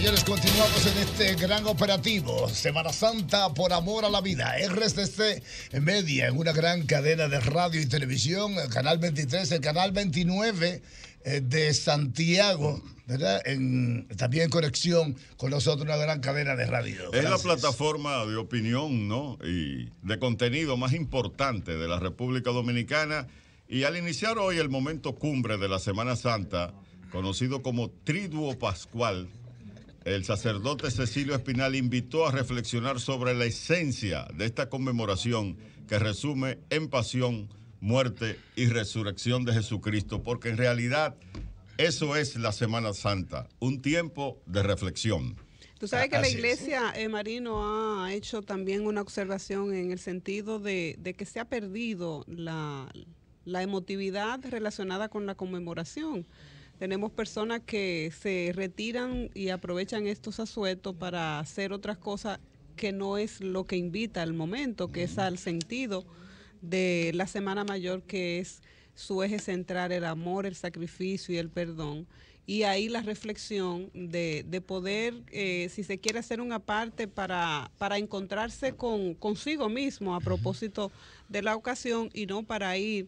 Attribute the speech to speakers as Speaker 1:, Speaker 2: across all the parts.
Speaker 1: señores, continuamos en este gran operativo. Semana Santa por amor a la vida. RCC Media, en una gran cadena de radio y televisión, el canal 23, el canal 29 de Santiago, ¿verdad? También en conexión con nosotros, una gran cadena de radio.
Speaker 2: Es la plataforma de opinión, ¿no? Y de contenido más importante de la República Dominicana. Y al iniciar hoy el momento cumbre de la Semana Santa, conocido como Triduo Pascual, el sacerdote Cecilio Espinal invitó a reflexionar sobre la esencia de esta conmemoración que resume en pasión, muerte y resurrección de Jesucristo, porque en realidad eso es la Semana Santa, un tiempo de reflexión.
Speaker 3: Tú sabes que la iglesia, Marino, ha hecho también una observación en el sentido de que se ha perdido la emotividad relacionada con la conmemoración. Tenemos personas que se retiran y aprovechan estos asuetos para hacer otras cosas que no es lo que invita al momento, que es al sentido de la Semana Mayor, que es su eje central, el amor, el sacrificio y el perdón. Y ahí la reflexión de poder, si se quiere, hacer una parte para encontrarse consigo mismo a propósito de la ocasión y no para ir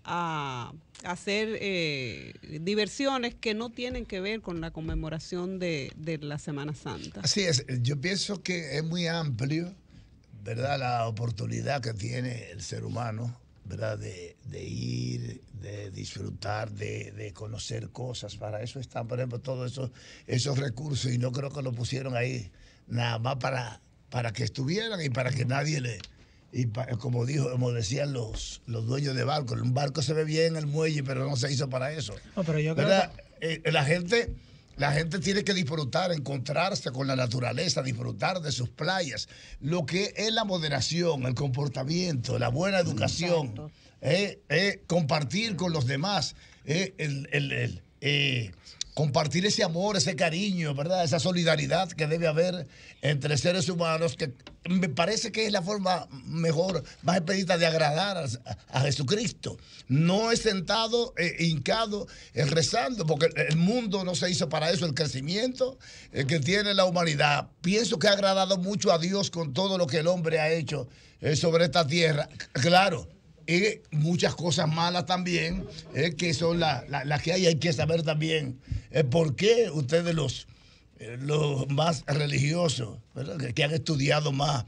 Speaker 3: a hacer diversiones que no tienen que ver con la conmemoración de la Semana Santa.
Speaker 1: Así es, yo pienso que es muy amplio, ¿verdad?, la oportunidad que tiene el ser humano, ¿verdad?, de ir, de disfrutar, de conocer cosas. Para eso están, por ejemplo, todos esos recursos, y no creo que lo pusieron ahí nada más para que estuvieran y para que nadie como decían los dueños de barcos, un barco se ve bien en el muelle, pero no se hizo para eso.
Speaker 4: No, pero yo creo
Speaker 1: que la gente tiene que disfrutar, encontrarse con la naturaleza, disfrutar de sus playas. Lo que es la moderación, el comportamiento, la buena educación, compartir con los demás, compartir ese amor, ese cariño, ¿verdad? Esa solidaridad que debe haber entre seres humanos, que me parece que es la forma mejor, más expedita de agradar a Jesucristo. No es sentado, hincado, rezando, porque el mundo no se hizo para eso. El crecimiento que tiene la humanidad, pienso que ha agradado mucho a Dios con todo lo que el hombre ha hecho sobre esta tierra. Claro. Y muchas cosas malas también, que son las que hay que saber también por qué ustedes los más religiosos, ¿verdad?, que han estudiado más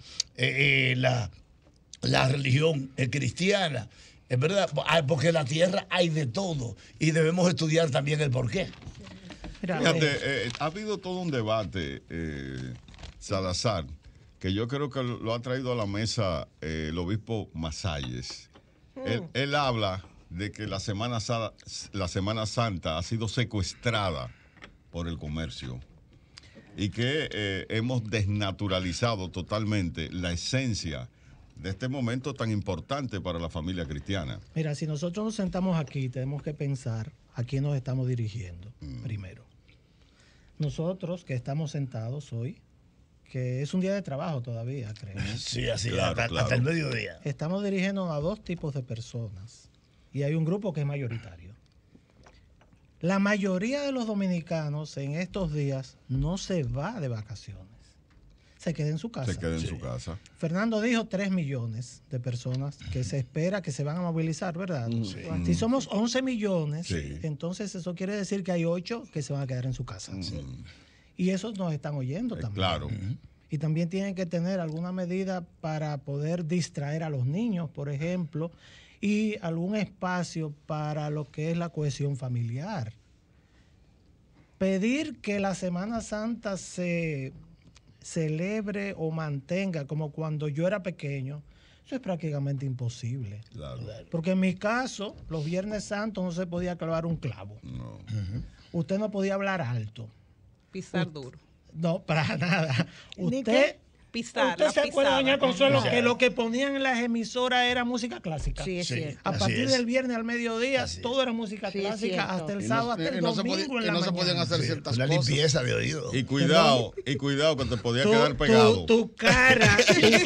Speaker 1: la religión cristiana, es verdad, porque en la tierra hay de todo y debemos estudiar también el por qué.
Speaker 2: Fíjate, ha habido todo un debate, Salazar, que yo creo que lo ha traído a la mesa el obispo Masalles. Él habla de que la Semana Santa ha sido secuestrada por el comercio y que hemos desnaturalizado totalmente la esencia de este momento tan importante para la familia cristiana.
Speaker 4: Mira, si nosotros nos sentamos aquí, tenemos que pensar a quién nos estamos dirigiendo primero. Nosotros que estamos sentados hoy, que es un día de trabajo todavía, creo.
Speaker 1: Sí, así, claro, hasta el mediodía.
Speaker 4: Estamos dirigiendo a dos tipos de personas y hay un grupo que es mayoritario. La mayoría de los dominicanos en estos días no se va de vacaciones. Se queda en su casa.
Speaker 2: Se queda en su casa.
Speaker 4: Fernando dijo 3 millones de personas que se espera que se van a movilizar, ¿verdad? Sí. Si somos 11 millones, entonces eso quiere decir que hay 8 que se van a quedar en su casa. Sí. Y esos nos están oyendo también.
Speaker 2: Claro.
Speaker 4: Y también tienen que tener alguna medida para poder distraer a los niños, por ejemplo, y algún espacio para lo que es la cohesión familiar. Pedir que la Semana Santa se celebre o mantenga como cuando yo era pequeño, eso es prácticamente imposible.
Speaker 2: Claro.
Speaker 4: Porque en mi caso, los Viernes Santos no se podía clavar un clavo.
Speaker 2: No.
Speaker 4: Usted no podía hablar alto.
Speaker 3: Pisar duro.
Speaker 4: No, para nada. Usted
Speaker 3: pisar.
Speaker 4: ¿Usted se acuerda, doña Consuelo, que lo que ponían en las emisoras era música clásica?
Speaker 3: Sí, es cierto.
Speaker 4: A partir del viernes al mediodía, todo era música clásica, hasta el sábado, hasta el domingo en la mañana.
Speaker 5: No se podían hacer ciertas
Speaker 1: cosas. Una limpieza de oído.
Speaker 2: Y cuidado, que te podía quedar pegado.
Speaker 4: Tu cara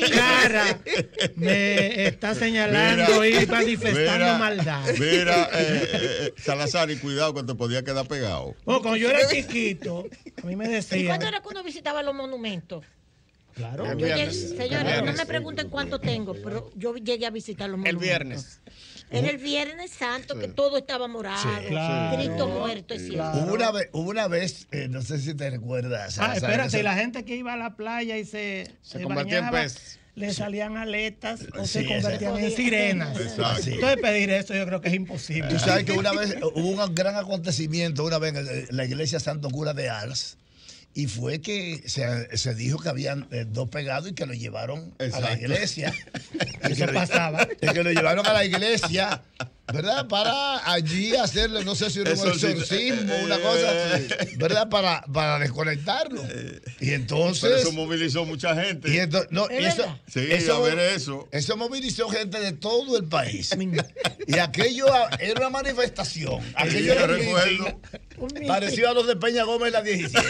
Speaker 4: me está señalando y manifestando maldad.
Speaker 2: Mira, Salazar, y cuidado que te podía quedar pegado.
Speaker 4: Cuando yo era chiquito, A mí me
Speaker 5: ¿Y
Speaker 4: decían.
Speaker 5: cuándo era que uno visitaba los monumentos?
Speaker 4: Claro.
Speaker 5: Señores, no me pregunten cuánto tengo, pero yo llegué a visitar los monumentos.
Speaker 6: El viernes.
Speaker 5: Era el Viernes Santo, que todo estaba morado.
Speaker 1: Sí,
Speaker 4: claro.
Speaker 5: Cristo muerto, es cierto.
Speaker 4: Claro.
Speaker 1: Hubo una vez, no sé si te recuerdas.
Speaker 4: Espérate, y la gente que iba a la playa y se
Speaker 6: convertía en
Speaker 4: bañaba,
Speaker 6: pez.
Speaker 4: le salían aletas o
Speaker 1: Sí,
Speaker 4: se convertían en
Speaker 5: exacto.
Speaker 4: sirenas.
Speaker 2: Exacto.
Speaker 4: Entonces pedir eso yo creo que es imposible.
Speaker 1: Tú sabes que una vez hubo un gran acontecimiento, una vez en la iglesia Santo Cura de Ars, y fue que se dijo que habían dos pegados y que lo llevaron a la
Speaker 2: Exacto.
Speaker 1: iglesia. Y
Speaker 4: Eso pasaba.
Speaker 1: Y que lo llevaron a la iglesia, ¿verdad? Para allí hacerle, no sé si era un exorcismo, una cosa, ¿verdad? Para desconectarlo. Y entonces.
Speaker 2: Pero eso movilizó mucha gente.
Speaker 1: Y no,
Speaker 5: ¿Es
Speaker 1: y eso,
Speaker 5: verdad?
Speaker 2: Sí, a ver eso.
Speaker 1: Eso movilizó gente de todo el país. Y aquello era una manifestación. Aquello
Speaker 2: yo
Speaker 1: era un
Speaker 2: recuerdo.
Speaker 1: meeting parecido a los de Peña Gómez en la 17.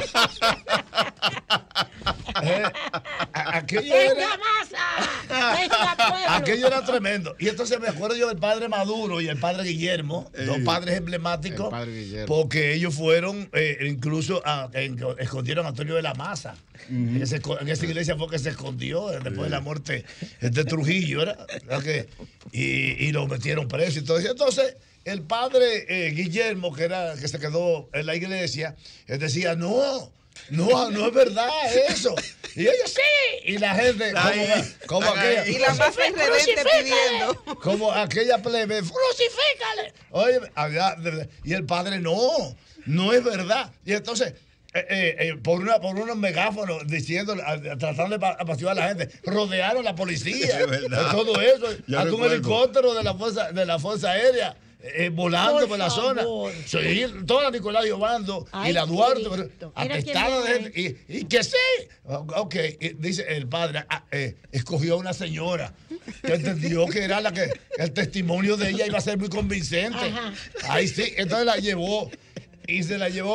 Speaker 1: Aquello
Speaker 5: ¡Venga,
Speaker 1: era.
Speaker 5: masa! ¡Venga, pueblo!
Speaker 1: Aquello era tremendo. Y entonces me acuerdo yo del padre Maduro y el padre Guillermo, dos padres emblemáticos,
Speaker 6: El padre Guillermo.
Speaker 1: porque ellos fueron, incluso escondieron a Antonio de la Maza. En esa iglesia fue que se escondió después de la muerte de Trujillo, ¿verdad? Y lo metieron preso y todo eso. Entonces, el padre Guillermo, que se quedó en la iglesia, él decía, no es verdad eso. Y ellos sí. Y la gente, como aquella.
Speaker 3: Y la más irredente pidiendo.
Speaker 1: Como aquella plebe, crucifícale. Oye, y el padre, no es verdad. Y entonces, por unos megáfonos diciendo, tratando de apaciguar a la gente, rodearon la policía.
Speaker 2: Es verdad.
Speaker 1: Todo eso.
Speaker 2: Yo
Speaker 1: Hasta un
Speaker 2: recuerdo.
Speaker 1: helicóptero de la Fuerza Aérea. Volando por la zona. Sí, toda la Nicolás Giovando y
Speaker 5: Ay,
Speaker 1: la Duarte,
Speaker 5: Cristo.
Speaker 1: atestada
Speaker 5: Mira
Speaker 1: de
Speaker 5: quién
Speaker 1: gente. Y que sí. Ok, dice el padre, escogió a una señora que entendió que era el testimonio de ella iba a ser muy convincente.
Speaker 5: Ajá.
Speaker 1: Ahí sí, entonces la llevó y se la llevó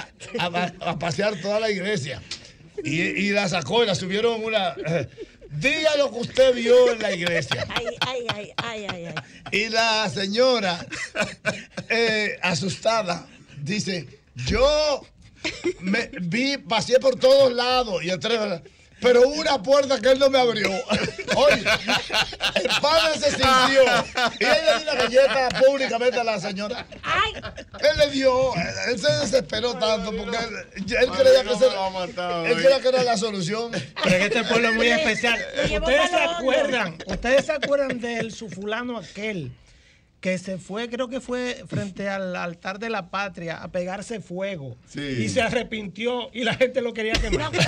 Speaker 1: a pasear toda la iglesia. Y la sacó y la subieron en una. Diga lo que usted vio en la iglesia.
Speaker 5: Ay.
Speaker 1: Y la señora, asustada, dice, yo pasé por todos lados y entré, pero hubo una puerta que él no me abrió. Oye, el padre se sintió y él le dio una galleta públicamente a la señora.
Speaker 5: Ay.
Speaker 1: Él se desesperó tanto porque él creía que era la solución.
Speaker 4: Pero que este pueblo es muy especial.
Speaker 5: Lo llevó
Speaker 4: ¿Ustedes se
Speaker 5: para lo hondo.
Speaker 4: ustedes se acuerdan del su fulano aquel que se fue, creo que fue frente al altar de la patria a pegarse fuego
Speaker 2: Sí.
Speaker 4: y se arrepintió y la gente lo quería quemar?
Speaker 5: Que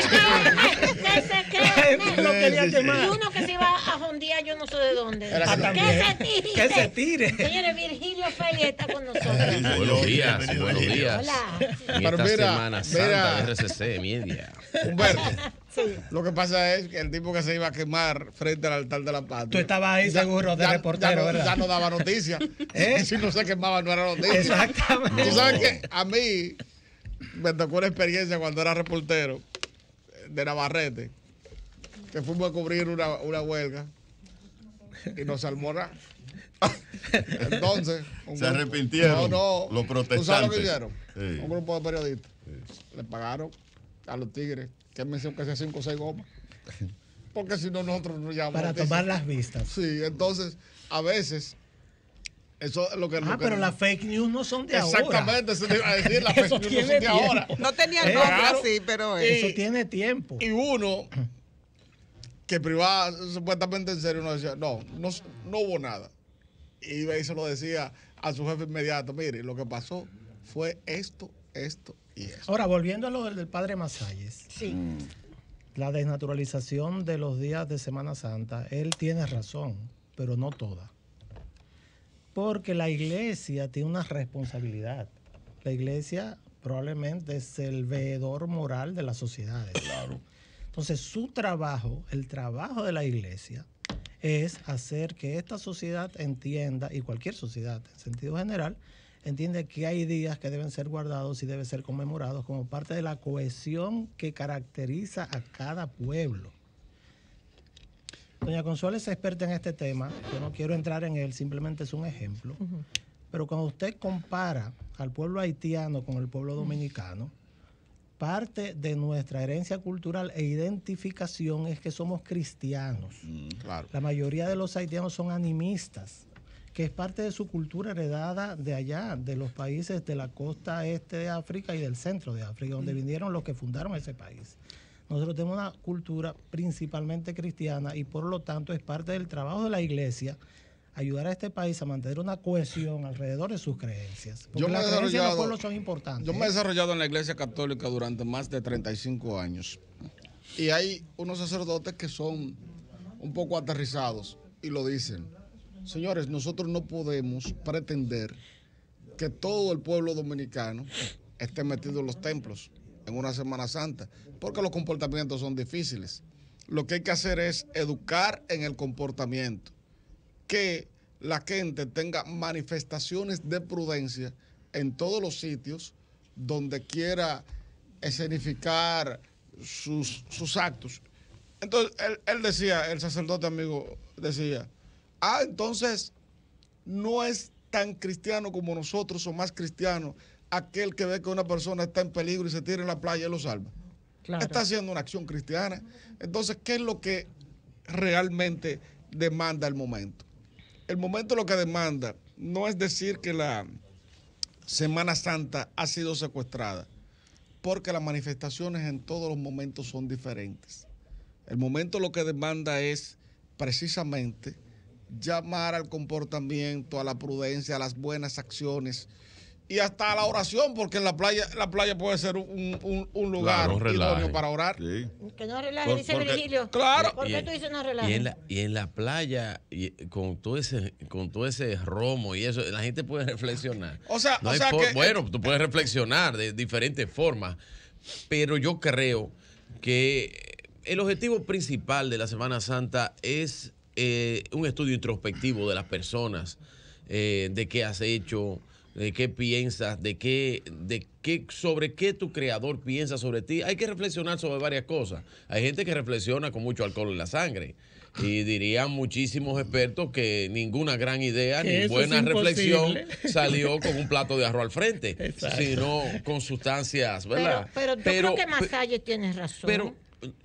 Speaker 5: se quede.
Speaker 4: Lo quería quemar.
Speaker 5: Y uno que se iba a Hondia, yo no sé de dónde.
Speaker 6: Era
Speaker 4: Que se tire.
Speaker 5: Señores, Virgilio Félix está con nosotros.
Speaker 7: Buenos días,
Speaker 1: bienvenido.
Speaker 7: buenos días.
Speaker 5: Hola.
Speaker 7: En
Speaker 6: Pero
Speaker 7: esta
Speaker 6: mira,
Speaker 7: Semana Santa de RCC Media.
Speaker 6: Humberto, lo que pasa es que el tipo que se iba a quemar frente al altar de la patria.
Speaker 4: Tú estabas ahí seguro de reportero, ¿verdad?
Speaker 6: Ya no daba noticia. Y si no se quemaba, no era noticia.
Speaker 4: Exactamente.
Speaker 6: Tú sabes que a mí me tocó una experiencia cuando era reportero de Navarrete, que fuimos a cubrir una huelga y nos salmó nada. Entonces,
Speaker 2: Se arrepintieron
Speaker 6: los
Speaker 2: los protestantes.
Speaker 6: ¿Tú sabes lo que hicieron?
Speaker 2: Sí.
Speaker 6: Un grupo de periodistas le pagaron a los tigres que mencionó que sea 5 o 6 gomas. Porque si no, nosotros nos llamamos.
Speaker 4: Para tomar las vistas.
Speaker 6: Sí, entonces, a veces, eso es lo que.
Speaker 4: Pero las fake news no son de ahora.
Speaker 6: Exactamente, eso te iba a decir, las
Speaker 4: Eso
Speaker 6: fake news no
Speaker 4: tiene
Speaker 6: son de ahora.
Speaker 4: tiempo.
Speaker 3: No tenía
Speaker 4: Claro.
Speaker 3: nombre así, pero
Speaker 4: Eso tiene tiempo.
Speaker 6: Y uno, que privado, supuestamente en serio, uno decía, no hubo nada. Y iba y se lo decía a su jefe inmediato, mire, lo que pasó fue esto y esto.
Speaker 4: Ahora, volviendo a lo del padre Masalles.
Speaker 5: Sí.
Speaker 4: La desnaturalización de los días de Semana Santa, él tiene razón, pero no toda. Porque la iglesia tiene una responsabilidad. La iglesia probablemente es el veedor moral de las sociedades. Claro. Entonces, su trabajo, el trabajo de la iglesia, es hacer que esta sociedad entienda, y cualquier sociedad en sentido general, entiende que hay días que deben ser guardados y deben ser conmemorados como parte de la cohesión que caracteriza a cada pueblo. Doña Consuelo es experta en este tema, yo no quiero entrar en él, simplemente es un ejemplo. Pero cuando usted compara al pueblo haitiano con el pueblo dominicano, parte de nuestra herencia cultural e identificación es que somos cristianos.
Speaker 6: Claro.
Speaker 4: La mayoría de los haitianos son animistas, que es parte de su cultura heredada de allá, de los países de la costa este de África y del centro de África, donde vinieron los que fundaron ese país. Nosotros tenemos una cultura principalmente cristiana y por lo tanto es parte del trabajo de la iglesia ayudar a este país a mantener una cohesión alrededor de sus creencias. Porque las creencias de los pueblos son importantes.
Speaker 6: Yo me he desarrollado en la iglesia católica durante más de 35 años. Y hay unos sacerdotes que son un poco aterrizados y lo dicen. Señores, nosotros no podemos pretender que todo el pueblo dominicano esté metido en los templos en una Semana Santa, porque los comportamientos son difíciles. Lo que hay que hacer es educar en el comportamiento, que la gente tenga manifestaciones de prudencia en todos los sitios donde quiera escenificar sus actos. Entonces, él decía, el sacerdote amigo decía, entonces no es tan cristiano como nosotros, o más cristiano aquel que ve que una persona está en peligro y se tira en la playa y lo salva. Claro. Está haciendo una acción cristiana. Entonces, ¿qué es lo que realmente demanda el momento? El momento lo que demanda no es decir que la Semana Santa ha sido secuestrada, porque las manifestaciones en todos los momentos son diferentes. El momento lo que demanda es precisamente llamar al comportamiento, a la prudencia, a las buenas acciones y hasta a la oración, porque en la playa puede ser un lugar idóneo para orar.
Speaker 5: Sí. Que no relaje, dice Virgilio.
Speaker 6: Claro.
Speaker 5: ¿Por qué tú dices no relaje?
Speaker 7: Y en la playa, con todo ese romo y eso, la gente puede reflexionar. Bueno, tú puedes reflexionar de diferentes formas, pero yo creo que el objetivo principal de la Semana Santa es un estudio introspectivo de las personas, de qué has hecho, de qué piensas, sobre qué tu creador piensa sobre ti. Hay que reflexionar sobre varias cosas. Hay gente que reflexiona con mucho alcohol en la sangre. Y dirían muchísimos expertos que ninguna gran idea ni buena reflexión salió con un plato de arroz al frente, sino con sustancias, ¿verdad?
Speaker 5: Pero yo creo que Masalle tiene razón.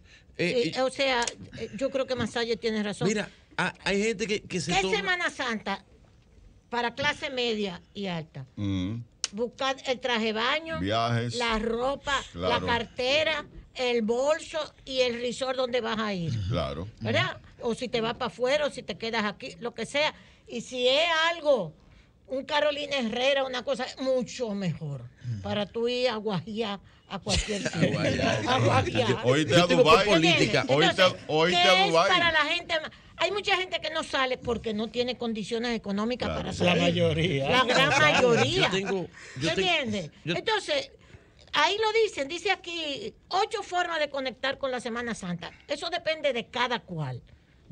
Speaker 5: Yo creo que Masalle tiene razón.
Speaker 7: Mira, hay gente que se toma...
Speaker 5: Semana Santa para clase media y alta? Buscar el traje de baño,
Speaker 2: viajes,
Speaker 5: la ropa, la cartera, el bolso y el resort donde vas a ir.
Speaker 2: Claro.
Speaker 5: ¿Verdad? O si te vas para afuera, o si te quedas aquí, lo que sea. Y si es algo, un Carolina Herrera, una cosa mucho mejor, para tú ir a guajiar a cualquier sitio. A guajiar.
Speaker 2: Oíste a Dubái. Política. Oíste a Dubái.
Speaker 5: Para la gente... Hay mucha gente que no sale porque no tiene condiciones económicas para salir.
Speaker 4: La mayoría.
Speaker 5: La gran mayoría. ¿Entiendes? Entonces, ahí lo dice aquí 8 formas de conectar con la Semana Santa. Eso depende de cada cual.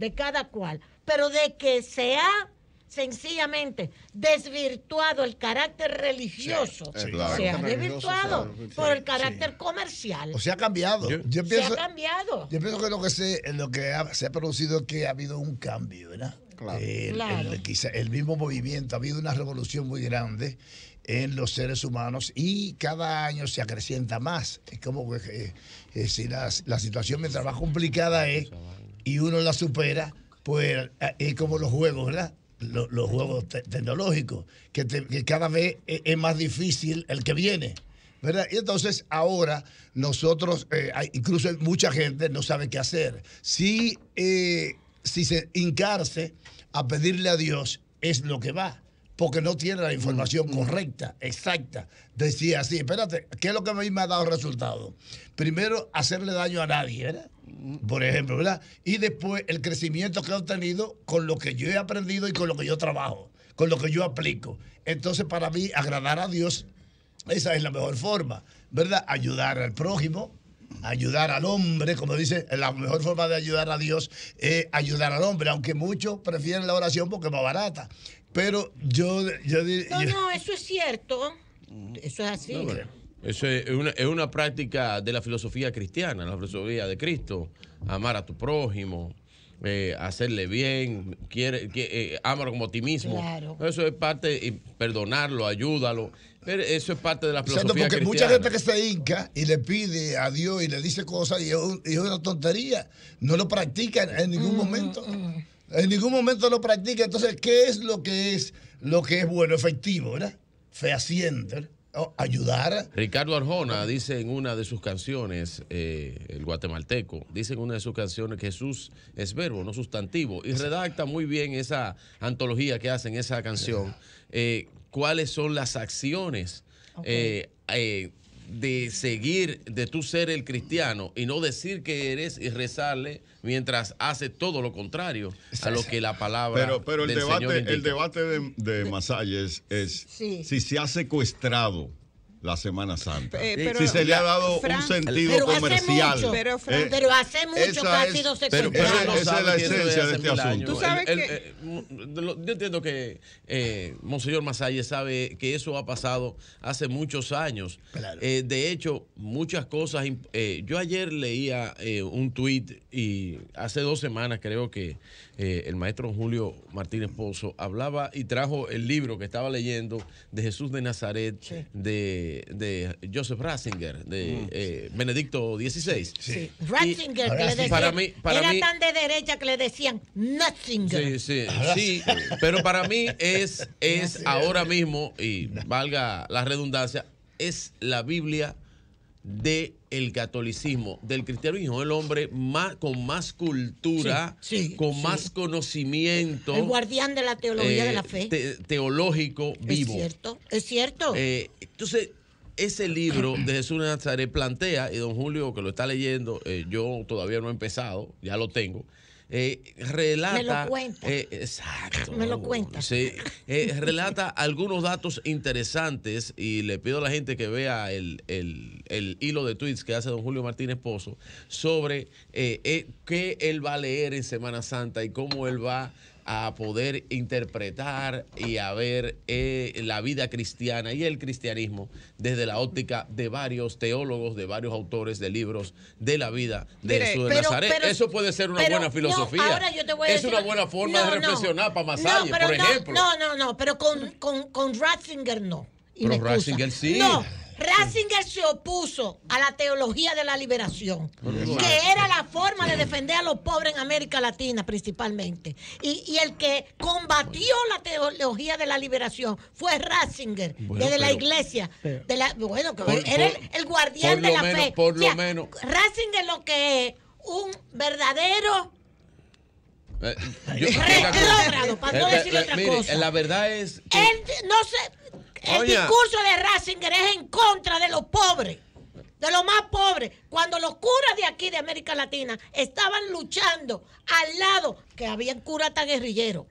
Speaker 5: Pero de que sea sencillamente desvirtuado el carácter religioso, se ha desvirtuado por el carácter comercial.
Speaker 1: O sea, ha cambiado. Yo pienso que lo que se ha producido es que ha habido un cambio, ¿verdad? Claro. Quizá el mismo movimiento, ha habido una revolución muy grande en los seres humanos y cada año se acrecienta más. Es como que si la situación mientras más complicada es y uno la supera, pues es como los juegos, ¿verdad? Los juegos tecnológicos, que cada vez es más difícil el que viene, ¿verdad? Y entonces ahora nosotros, incluso mucha gente no sabe qué hacer. Si se hincarse a pedirle a Dios es lo que va, porque no tiene la información correcta, exacta. Decía así, espérate, ¿qué es lo que a mí me ha dado resultado? Primero, hacerle daño a nadie, ¿verdad? Por ejemplo, ¿verdad? Y después el crecimiento que he obtenido con lo que yo he aprendido y con lo que yo trabajo, con lo que yo aplico. Entonces, para mí, agradar a Dios, esa es la mejor forma, ¿verdad? Ayudar al prójimo, ayudar al hombre, como dice, la mejor forma de ayudar a Dios es ayudar al hombre, aunque muchos prefieren la oración porque es más barata. Pero yo diría...
Speaker 5: No, eso es cierto. Eso es así.
Speaker 7: Eso es una práctica de la filosofía cristiana, la filosofía de Cristo. Amar a tu prójimo, hacerle bien, ámalo como a ti mismo. Claro. Eso es parte, y perdonarlo, ayúdalo. Pero eso es parte de la filosofía
Speaker 1: porque
Speaker 7: cristiana.
Speaker 1: Mucha gente que se hinca y le pide a Dios y le dice cosas y es una tontería. No lo practican en ningún momento. En ningún momento lo practican. Entonces, ¿qué es lo que es bueno, efectivo, ¿verdad? Fehaciente, ayudar.
Speaker 7: Ricardo Arjona dice en una de sus canciones, el guatemalteco, dice en una de sus canciones que Jesús es verbo, no sustantivo, y redacta muy bien esa antología que hace en esa canción, cuáles son las acciones de seguir, de tú ser el cristiano y no decir que eres y rezarle mientras hace todo lo contrario a lo que la palabra
Speaker 2: pero el debate de Masaya es si se ha secuestrado la Semana Santa. Si se le ha dado un sentido comercial.
Speaker 5: Pero hace mucho que ha sido secuestrado.
Speaker 2: Esa es la esencia de este asunto.
Speaker 3: ¿Tú sabes
Speaker 7: yo entiendo que Monseñor Masaya sabe que eso ha pasado hace muchos años. Claro. De hecho, muchas cosas. Yo ayer leía un tuit y hace 2 semanas creo que el maestro Julio Martínez Pozo hablaba y trajo el libro que estaba leyendo de Jesús de Nazaret, sí, de Joseph Ratzinger, de Benedicto XVI.
Speaker 5: Sí. Ratzinger, que le decían, para mí, tan de derecha que le decían Notzinger.
Speaker 7: Sí, pero para mí es ahora mismo, y valga la redundancia, es la Biblia del catolicismo, del cristianismo, el hombre con más cultura, más conocimiento.
Speaker 5: El guardián de la teología de la fe.
Speaker 7: Teológico vivo.
Speaker 5: Es cierto.
Speaker 7: Entonces, ese libro de Jesús de Nazaret plantea, y don Julio que lo está leyendo, yo todavía no he empezado, ya lo tengo. Relata.
Speaker 5: Me lo cuenta.
Speaker 7: Exacto.
Speaker 5: Me lo cuenta.
Speaker 7: Sí, relata algunos datos interesantes y le pido a la gente que vea el hilo de tweets que hace don Julio Martínez Pozo sobre qué él va a leer en Semana Santa y cómo él va a poder interpretar y a ver la vida cristiana y el cristianismo desde la óptica de varios teólogos, de varios autores de libros de la vida de Jesús de Nazaret. Eso puede ser una buena filosofía.
Speaker 5: No, ahora yo te voy a decir,
Speaker 7: una buena forma de reflexionar para Masaya, por ejemplo.
Speaker 5: No, pero con Ratzinger no.
Speaker 7: Pero Ratzinger sí.
Speaker 5: No. Ratzinger se opuso a la teología de la liberación, que era la forma de defender a los pobres en América Latina principalmente. Y el que combatió la teología de la liberación fue Ratzinger, desde la iglesia. Era el guardián de la fe.
Speaker 7: Por lo menos.
Speaker 5: Ratzinger lo que es un verdadero
Speaker 7: retrógrado,
Speaker 5: para no decir otra cosa.
Speaker 7: La verdad es que
Speaker 5: el discurso de Ratzinger es en contra de los pobres, de los más pobres. Cuando los curas de aquí, de América Latina, estaban luchando al lado, que habían curas hasta guerrilleros.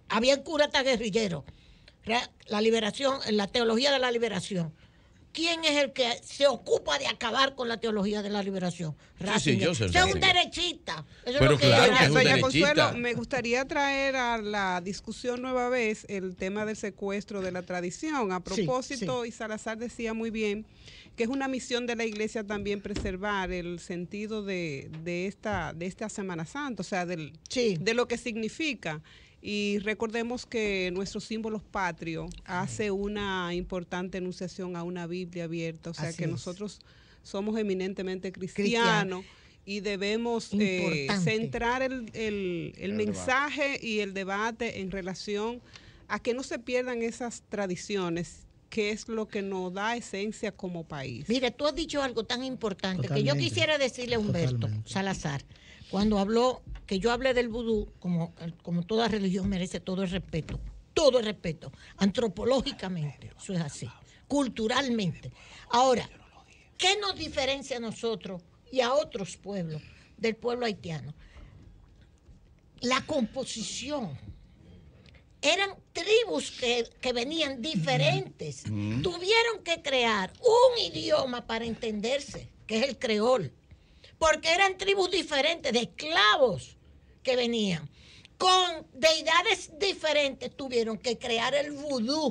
Speaker 5: La liberación, la teología de la liberación. ¿Quién es el que se ocupa de acabar con la teología de la liberación? Ratzinger. Es un derechista.
Speaker 7: Pero claro que es un derechista.
Speaker 3: Consuelo, me gustaría traer a la discusión nueva vez el tema del secuestro de la tradición. A propósito, y Salazar decía muy bien que es una misión de la Iglesia también preservar el sentido de esta Semana Santa, o sea, de lo que significa. Y recordemos que nuestros símbolos patrios hace una importante enunciación a una Biblia abierta, o sea que nosotros somos eminentemente cristianos y debemos centrar el mensaje y el debate en relación a que no se pierdan esas tradiciones, que es lo que nos da esencia como país.
Speaker 5: Mire, tú has dicho algo tan importante que yo quisiera decirle a Humberto Salazar, cuando habló, que yo hablé del vudú, como toda religión merece todo el respeto, antropológicamente, eso es así, culturalmente. Ahora, ¿qué nos diferencia a nosotros y a otros pueblos del pueblo haitiano? La composición. Eran tribus que venían diferentes. Tuvieron que crear un idioma para entenderse, que es el creol. Porque eran tribus diferentes, de esclavos que venían. Con deidades diferentes tuvieron que crear el vudú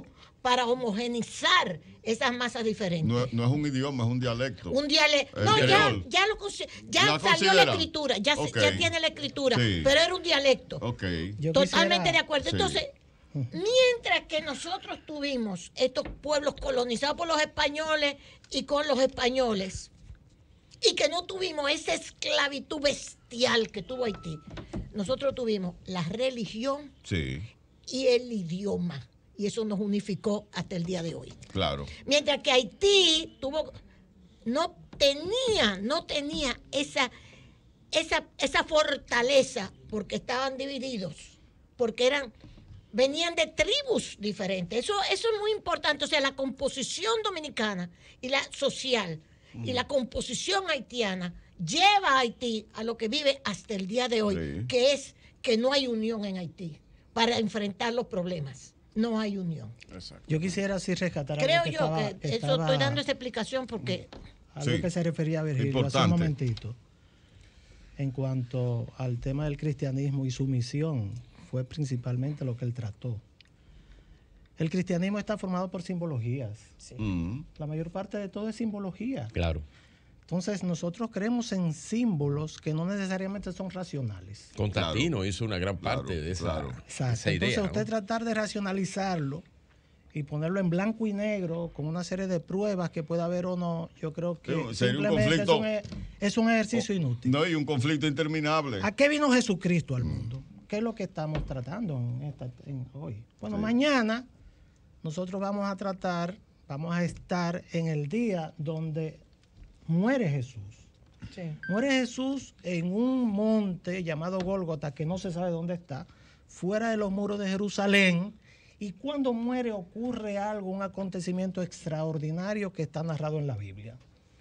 Speaker 5: para homogenizar esas masas diferentes.
Speaker 2: No es un idioma, es un dialecto.
Speaker 5: Un dialecto. No, ya salió la escritura, ya tiene la escritura, sí. Pero era un dialecto. Totalmente de acuerdo. Sí. Entonces, mientras que nosotros tuvimos estos pueblos colonizados por los españoles y con los españoles, y que no tuvimos esa esclavitud bestial que tuvo Haití, nosotros tuvimos la religión y el idioma. Y eso nos unificó hasta el día de hoy.
Speaker 2: Claro.
Speaker 5: Mientras que Haití no tenía esa fortaleza, porque estaban divididos, porque venían de tribus diferentes. Eso es muy importante. O sea, la composición dominicana y la social y la composición haitiana lleva a Haití a lo que vive hasta el día de hoy, que es que no hay unión en Haití para enfrentar los problemas. No hay unión.
Speaker 4: Exacto. Yo quisiera así rescatar
Speaker 5: algo que estoy dando esa explicación porque
Speaker 4: algo que se refería a Virgilio hace un momentito en cuanto al tema del cristianismo y su misión fue principalmente lo que él trató. El cristianismo está formado por simbologías. La mayor parte de todo es simbología.
Speaker 7: Claro.
Speaker 4: Entonces nosotros creemos en símbolos que no necesariamente son racionales.
Speaker 7: Constantino hizo una gran parte de esa idea.
Speaker 4: Entonces usted tratar de racionalizarlo y ponerlo en blanco y negro con una serie de pruebas que pueda haber o no, yo creo que simplemente es un ejercicio inútil.
Speaker 2: No, y un conflicto interminable.
Speaker 4: ¿A qué vino Jesucristo al mundo? ¿Qué es lo que estamos tratando hoy? Bueno, mañana nosotros vamos a estar en el día donde muere Jesús. Muere Jesús en un monte llamado Gólgota, que no se sabe dónde está, fuera de los muros de Jerusalén, y cuando muere ocurre algo, un acontecimiento extraordinario que está narrado en la Biblia.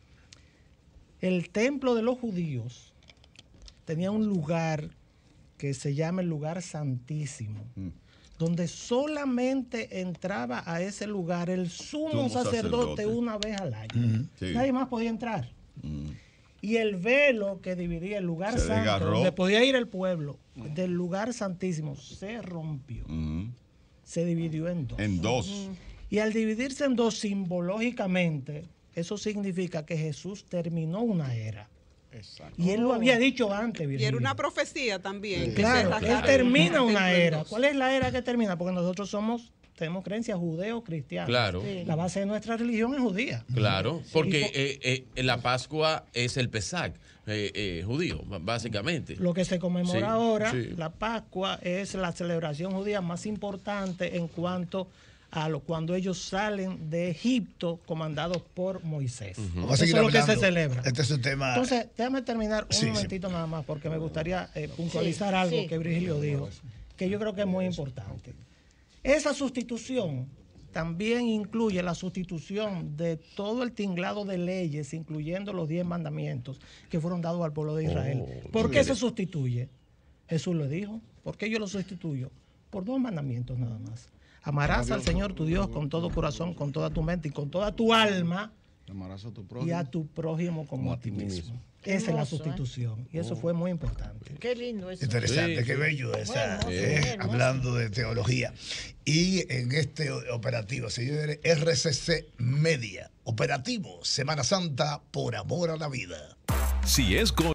Speaker 4: El templo de los judíos tenía un lugar que se llama el lugar santísimo, donde solamente entraba a ese lugar el sumo sacerdote una vez al año. Nadie más podía entrar. Y el velo que dividía el lugar santo, donde podía ir el pueblo, del lugar santísimo, se rompió. Se dividió en dos. Y al dividirse en dos simbológicamente, eso significa que Jesús terminó una era. Exacto. Y él lo había dicho antes, Virginia.
Speaker 3: Y era una profecía también.
Speaker 4: Claro, él termina una era. ¿Cuál es la era que termina? Porque nosotros tenemos creencias judeo-cristianas.
Speaker 7: Claro.
Speaker 4: La base de nuestra religión es judía.
Speaker 7: Claro, porque la Pascua es el Pesach judío, básicamente.
Speaker 4: Lo que se conmemora ahora, la Pascua, es la celebración judía más importante en cuanto a cuando ellos salen de Egipto comandados por Moisés. Eso es lo que se celebra.
Speaker 1: Este es un tema.
Speaker 4: Entonces, déjame terminar un momentito nada más, porque me gustaría puntualizar algo que Virgilio dijo, que yo creo que es muy importante. Esa sustitución también incluye la sustitución de todo el tinglado de leyes, incluyendo los 10 mandamientos que fueron dados al pueblo de Israel. ¿Por qué se sustituye? Jesús lo dijo. ¿Por qué yo lo sustituyo? Por 2 mandamientos nada más. Amarás al Señor tu Dios con todo corazón, con toda tu mente y con toda tu alma, y a tu prójimo como a ti mismo. Esa es la sustitución. Y eso fue muy importante.
Speaker 5: Qué lindo eso.
Speaker 1: Interesante, qué bello esa. Hablando de teología. Y en este operativo, señores, RCC Media. Operativo Semana Santa por amor a la vida.
Speaker 8: Si es